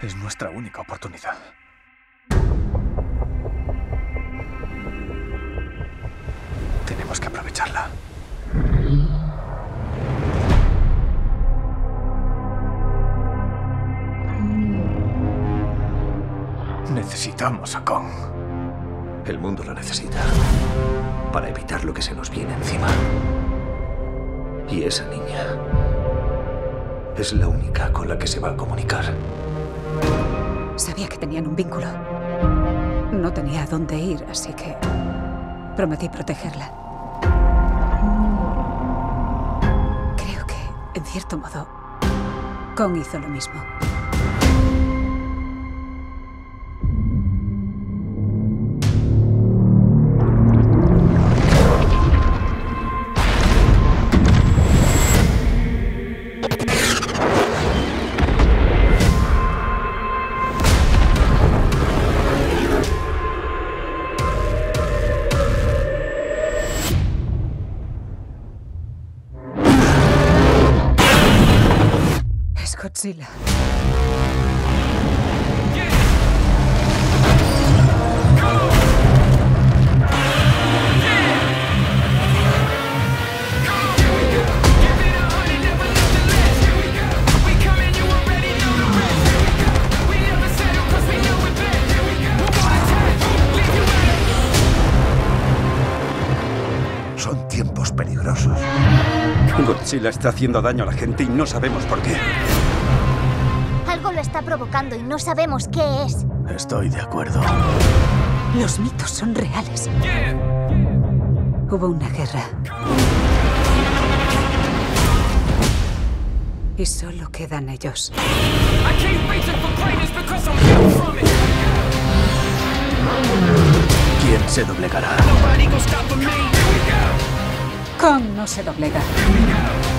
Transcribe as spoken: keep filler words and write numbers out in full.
Es nuestra única oportunidad. Tenemos que aprovecharla. Necesitamos a Kong. El mundo lo necesita para evitar lo que se nos viene encima. Y esa niña es la única con la que se va a comunicar. Sabía que tenían un vínculo. No tenía a dónde ir, así que prometí protegerla. Creo que, en cierto modo, Kong hizo lo mismo. Godzilla. Son tiempos peligrosos. Godzilla está haciendo daño a la gente y no sabemos por qué. Algo lo está provocando y no sabemos qué es. Estoy de acuerdo. Los mitos son reales. Hubo una guerra. Y solo quedan ellos. ¿Quién se doblegará? Kong no se doblega.